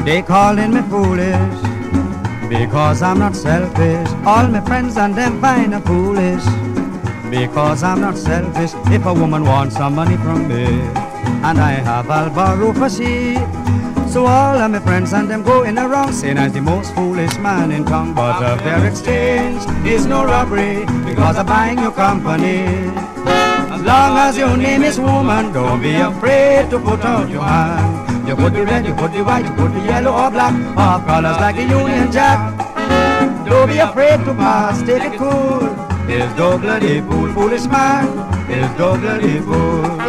They calling me foolish because I'm not selfish. All my friends and them find me foolish because I'm not selfish. If a woman wants some money from me and I have, I'll borrow for she. So all of my friends and them going around saying I'm the most foolish man in town. But a fair exchange is no robbery because I'm buying your company. As long as your name is woman, don't be afraid to put out your hand. You could be red, you could be white, you could be yellow or black, or colors like the Union Jack. Don't be afraid to pass, take it cool. Is no bloody fool, foolish man, is no bloody fool.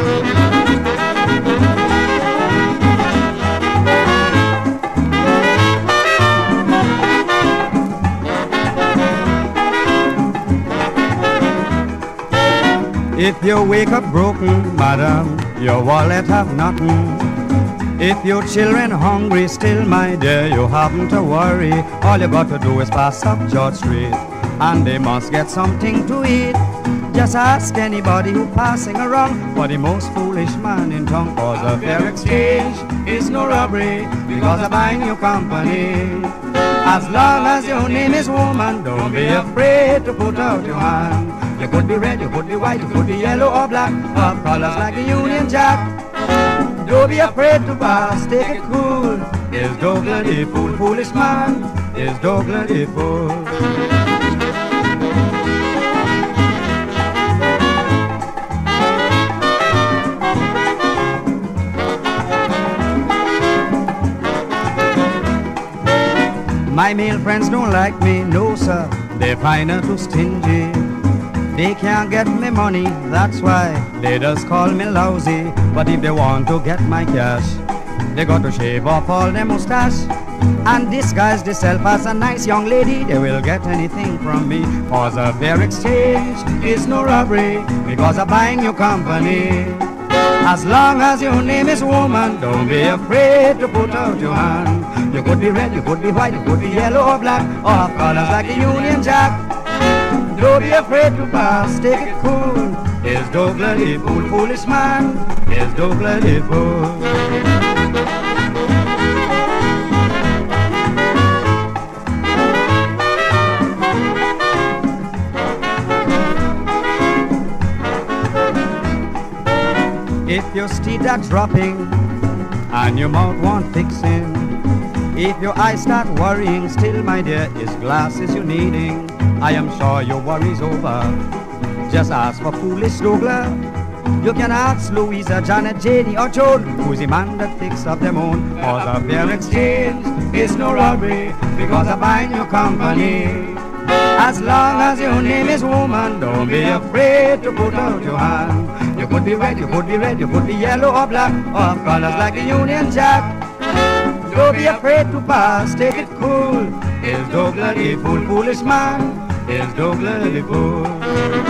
If you wake up broken, madam, your wallet have nothing. If your children hungry still, my dear, you haven't to worry. All you got to do is pass up George Street, and they must get something to eat. Just ask anybody who passing around for the most foolish man in town. Cause a fair exchange is no robbery because I'm buying your company. As long as your name is woman, don't be afraid to put out your hand. You could be red, you could be white, you could be yellow or black, or colors like the Union Jack. Don't be afraid to pass, take it cool. Is no bloody fool, foolish man, is no bloody fool. My male friends don't like me, no sir, they find her too stingy. They can't get me money, that's why they just call me lousy. But if they want to get my cash, they got to shave off all their mustache and disguise themselves as a nice young lady. They will get anything from me. Cause a fair exchange is no robbery because I'm buying your company. As long as your name is woman, don't be afraid to put out your hand. You could be red, you could be white, you could be yellow or black, or of colors like the Union Jack. Don't be afraid to pass, take it cool. Is no bloody fool, foolish man, is no bloody fool. If your teeth are dropping and your mouth want fixing, if your eyes start worrying, still my dear, is glasses you're needing. I am sure your worry's over. Just ask for foolish Douglas. You can ask Louisa, Janet, Janie or Joan, who's the man that thinks of them own. Cause a fair exchange is no robbery because I'm buying your company. As long as your name is woman, don't be afraid to put out your hand. You could be red, you could be red, you could be yellow or black, or of colors like the Union Jack. Don't be afraid to pass, take it cool. Is no bloody fool, foolish man, is no bloody fool.